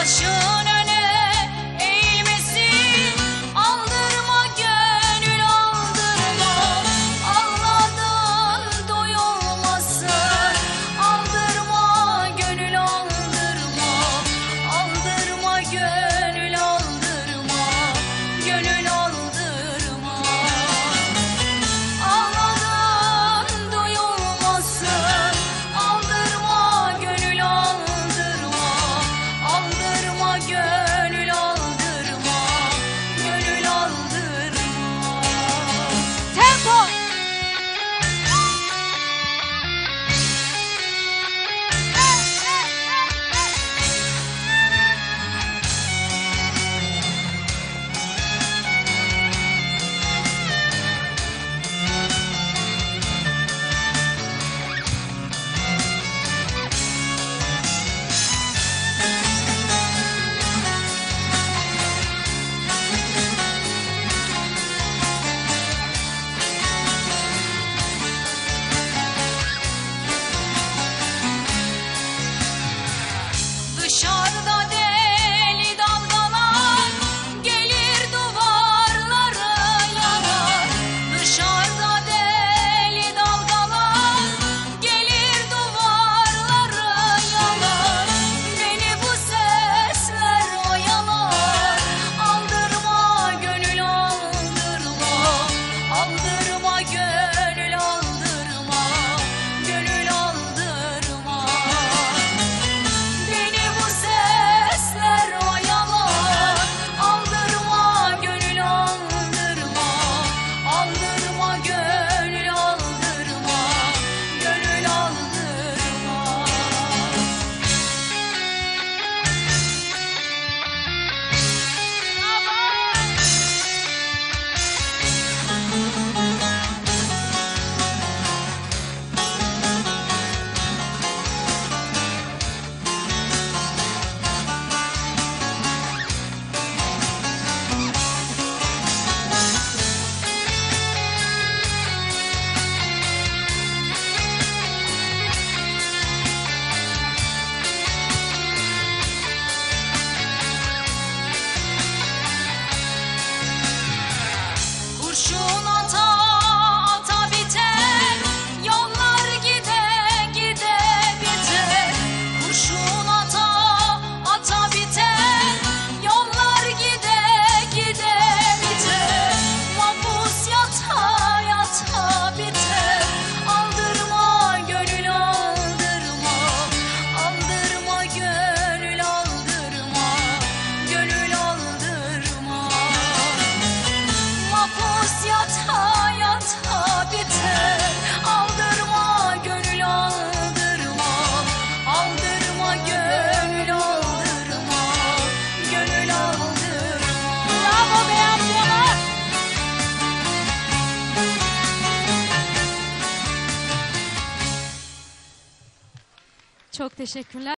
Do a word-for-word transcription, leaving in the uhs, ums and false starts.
Başın öne eğilmesin, aldırma gönül aldırma. Ağladan doyulmasın, aldırma gönül aldırma. Aldırma gönül aldırma, gönül aldırma. Ağladan doyulmasın, aldırma gönül aldırma. Aldırma gönül aldırma, gönül aldırma. Tempo! Dışarıda deli dalgalar gelir duvarları yalar. Dışarıda deli dalgalar gelir duvarları yalar. Beni bu sesler oyalar. Aldırma gönül aldırma, aldırma gönül aldırma, gönül aldırma. Beni bu sesler oyalar. Aldırma gönül aldırma, aldırma gönül aldırma, gönül aldırma. Kurşun ata ata biter, yollar gide gide biter. Kurşun ata ata biter, yollar gide gide biter. Mahpus yata yata biter. Aldırma gönül aldırma, aldırma gönül aldırma, gönül aldırma. Mahpus yata yata biter. Aldırma gönül aldırma, aldırma gönül aldırma, gönül aldırma. Bravo be amcalar. Çok teşekkürler.